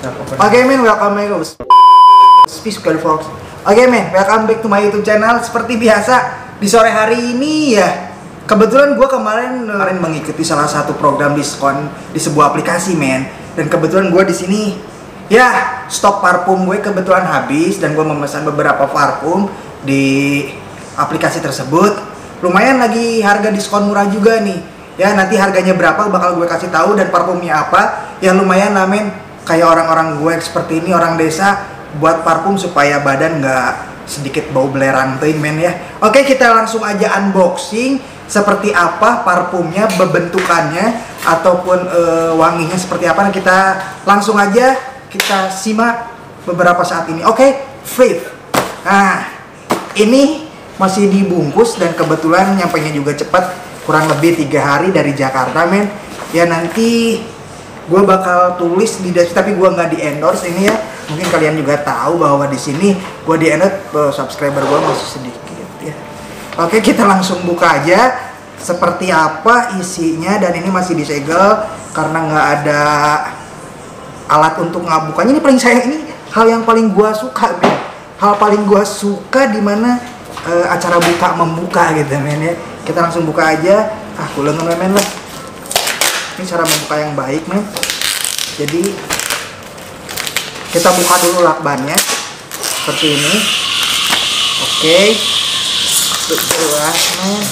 Oke men, welcome back guys. Peaceful Fox. Oke men, welcome back to my YouTube channel. Seperti biasa di sore hari ini ya, kebetulan gue kemarin mengikuti salah satu program diskon di sebuah aplikasi men. Dan kebetulan gue di sini ya stok parfum gue kebetulan habis dan gue memesan beberapa parfum di aplikasi tersebut. Lumayan lagi harga diskon murah juga nih. Ya nanti harganya berapa bakal gue kasih tahu dan parfumnya apa. Ya lumayan lah men. Kayak orang-orang gue seperti ini, orang desa, buat parfum supaya badan nggak sedikit bau belerang tuh men ya. Oke, kita langsung aja unboxing seperti apa parfumnya, bentukannya ataupun wanginya seperti apa. Nah, kita langsung aja kita simak beberapa saat ini. Oke, Flip. Nah, ini masih dibungkus dan kebetulan nyampainya juga cepat, kurang lebih 3 hari dari Jakarta men. Ya nanti gue bakal tulis di deskripsi, tapi gue nggak di endorse ini ya. Mungkin kalian juga tahu bahwa di sini gue di endorse, subscriber gue masih sedikit ya. Oke, kita langsung buka aja seperti apa isinya. Dan ini masih disegel karena nggak ada alat untuk ngabukanya. Ini paling sayang, ini hal yang paling gue suka men. Hal paling gue suka dimana acara buka membuka gitu men ya. Kita langsung buka aja. Kulengan men lah. Ini cara membuka yang baik men. Jadi kita buka dulu lakbannya seperti ini. Oke, jelas men.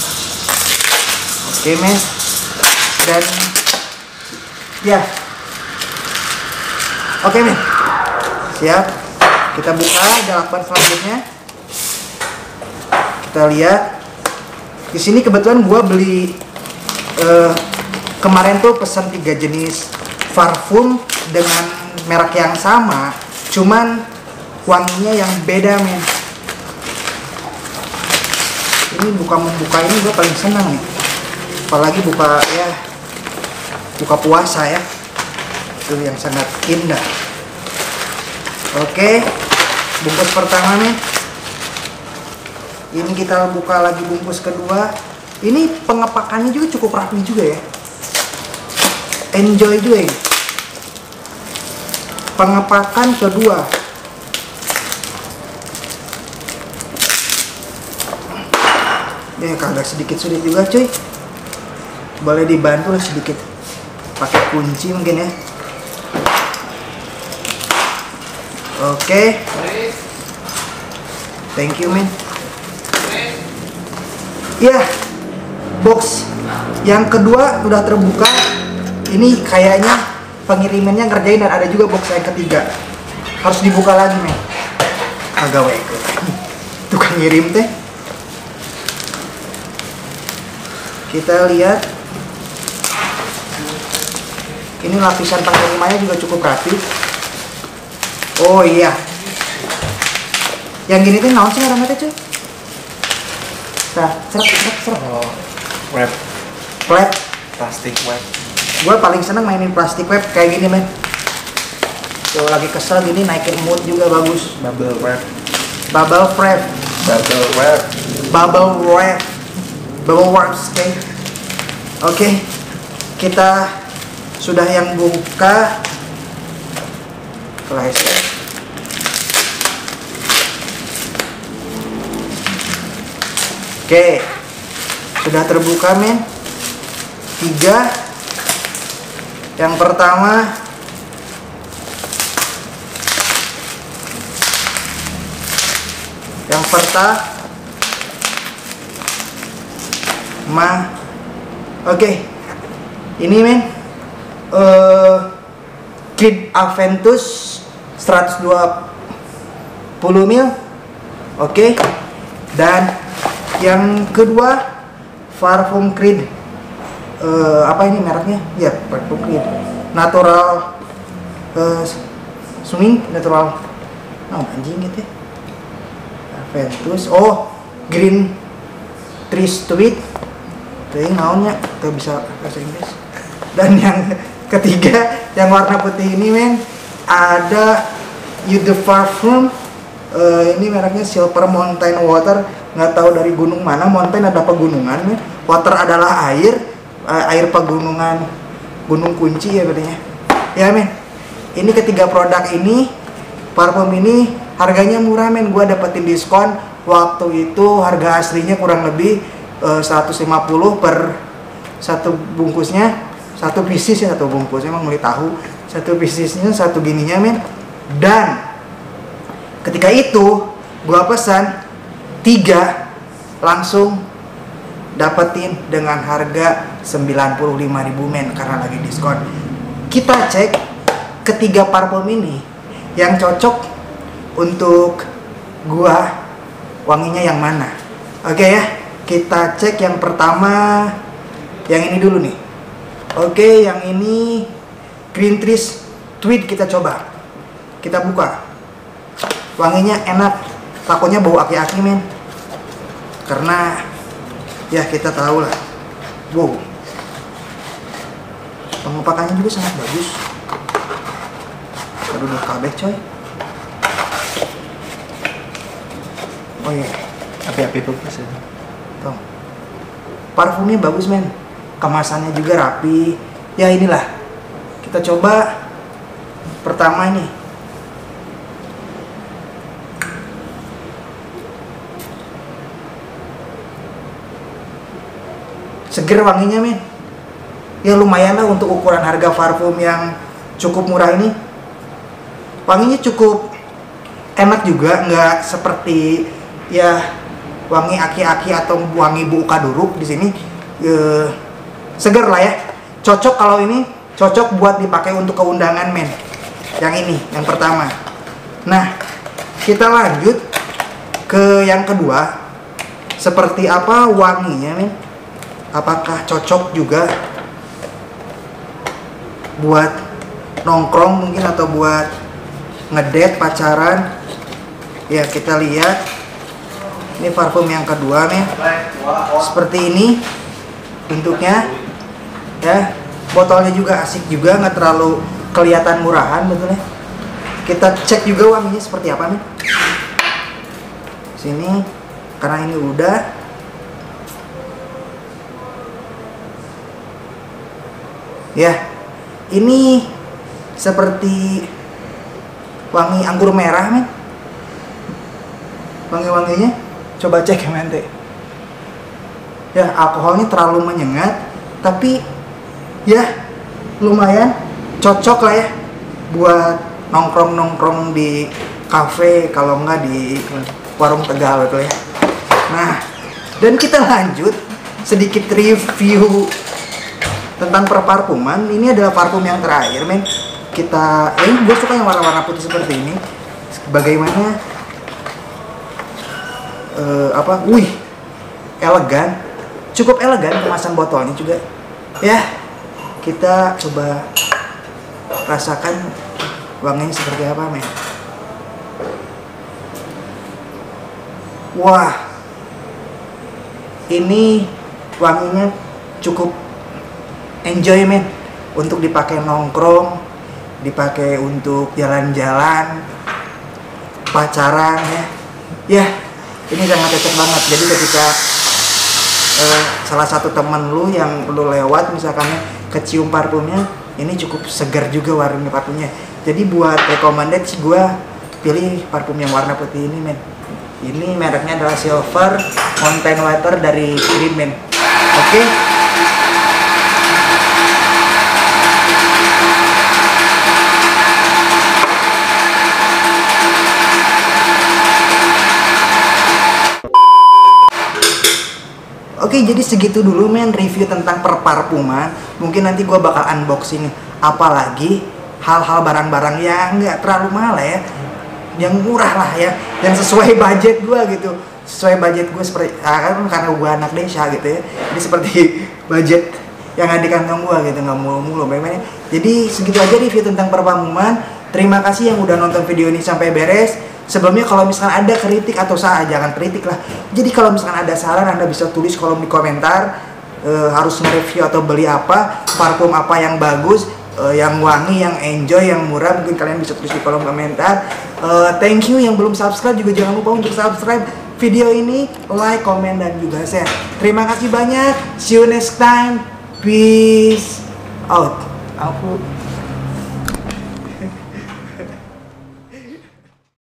Oke men. Dan ya, oke men, siap. Kita buka ada lakban selanjutnya. Kita lihat di sini kebetulan gua beli kemarin tuh pesan 3 jenis parfum dengan merek yang sama, cuman wanginya yang beda men. Ini buka-membuka ini gue paling senang nih, apalagi buka puasa ya, itu yang sangat indah. Oke, bungkus pertama nih. Ini kita buka lagi bungkus kedua. Ini pengepakannya juga cukup rapi juga ya. Enjoy doing. Pengepakan kedua. Ya agak sedikit sulit juga cuy. Boleh dibantu lah sedikit pakai kunci mungkin ya. Oke. Thank you men. Ya, box yang kedua udah terbuka. Ini kayaknya pengirimannya ngerjain dan ada juga box yang ketiga. Harus dibuka lagi men. Agak wego. Tukang ngirim teh. Kita lihat. Ini lapisan pengirimannya juga cukup rapi. Oh iya. Yang gini tuh naon sih namanya cuy? Nah, seret. Oh, wrap. Wrap. Plastik wrap. Gue paling seneng mainin plastik wrap kayak gini men. Tuh lagi kesel gini naikin mood juga bagus. Bubble wrap. Bubble wrap. Bubble wrap. Bubble wrap. Bubble wrap okay. Oke, kita sudah yang buka. Flashlight. Oke, sudah terbuka men. 3. Yang pertama oke. Ini men Creed Aventus 120 ml. Oke. Dan yang kedua parfum Creed, apa ini mereknya? Ya, parfum Creed natural swing natural. Anjing gitu ya. Aventus. Oh, green tree sweet. Tuh naonnya, tuh bisa bahasa Inggris. Dan yang ketiga yang warna putih ini men, ada You The Parfum. Ini mereknya Silver Mountain Water. Nggak tahu dari gunung mana. Mountain ada pegunungan men. Water adalah air pegunungan, gunung kunci ya berarti ya men. Ini ketiga produk ini, parfum ini harganya murah men. Gua dapetin diskon. Waktu itu harga aslinya kurang lebih 150 per satu bungkusnya, satu pieces ya, satu bungkus. Emang mulai tahu satu piecesnya satu gininya men. Dan ketika itu gua pesan 3 langsung dapetin dengan harga 95.000 men karena lagi diskon. Kita cek ketiga parfum ini yang cocok untuk gua wanginya yang mana. Oke ya, kita cek yang pertama yang ini dulu nih. Oke, yang ini Green Trees Tweed kita coba. Kita buka. Wanginya enak. Takutnya bau aki-aki men. Karena ya kita tahu lah. Wow. Pengepakannya juga sangat bagus. Aduh udah kabeh coy. Oh iya, Api-api bagus ya. tuh. Parfumnya bagus men. Kemasannya juga rapi. Ya inilah. Kita coba pertama ini. Seger wanginya men. Ya lumayan lah untuk ukuran harga parfum yang cukup murah ini. Wanginya cukup enak juga, nggak seperti ya wangi aki-aki atau wangi bau kaduruk di sini. Seger lah ya. Cocok kalau ini, cocok buat dipakai untuk keundangan men. Yang ini, yang pertama. Nah, kita lanjut ke yang kedua. Seperti apa wanginya men? Apakah cocok juga buat nongkrong mungkin atau buat ngedate pacaran? Ya kita lihat. Ini parfum yang kedua nih. Seperti ini bentuknya. Ya, botolnya juga asik juga, nggak terlalu kelihatan murahan betulnya. Kita cek juga wanginya seperti apa nih. Sini karena ini udah. Ya, ini seperti wangi anggur merah men. Wangi-wanginya coba cek ya mente. Ya, alkoholnya terlalu menyengat, tapi ya lumayan cocok lah ya buat nongkrong-nongkrong di kafe, kalau enggak di warung Tegal gitu ya. Nah, dan kita lanjut sedikit review tentang perparfuman. Ini adalah parfum yang terakhir men. Kita ini gue suka yang warna-warna putih seperti ini. Bagaimana wih, elegan, cukup elegan kemasan botolnya juga ya. Kita coba rasakan wanginya seperti apa men. Wah, ini wanginya cukup enjoy men, untuk dipakai nongkrong, dipakai untuk jalan-jalan, pacaran ya. Ya, ini sangat cocok banget. Jadi ketika salah satu temen lu yang lu lewat misalkan kecium parfumnya, ini cukup segar juga warna parfumnya. Jadi buat recommended sih gue pilih parfum yang warna putih ini men. Ini mereknya adalah Silver Mountain Water dari Creed men. Oke. Oke, jadi segitu dulu men review tentang perparfuman. Mungkin nanti gue bakal unboxing apalagi hal-hal barang-barang yang nggak terlalu mahal ya, yang murah lah ya, yang sesuai budget gue gitu. Sesuai budget gue seperti karena gue anak desa gitu ya. Jadi seperti budget yang ada di kantong gue gitu, nggak mulu-mulu memang. Jadi segitu aja review tentang perparfuman. Terima kasih yang udah nonton video ini sampai beres. Sebelumnya kalau misalkan ada kritik atau salah, jangan kritik lah. Jadi kalau misalkan ada saran, Anda bisa tulis kolom di komentar. Harus nge-review atau beli apa, parfum apa yang bagus, yang wangi, yang enjoy, yang murah. Mungkin kalian bisa tulis di kolom komentar. Thank you yang belum subscribe juga jangan lupa untuk subscribe video ini, like, komen, dan juga share. Terima kasih banyak. See you next time. Peace out. Aku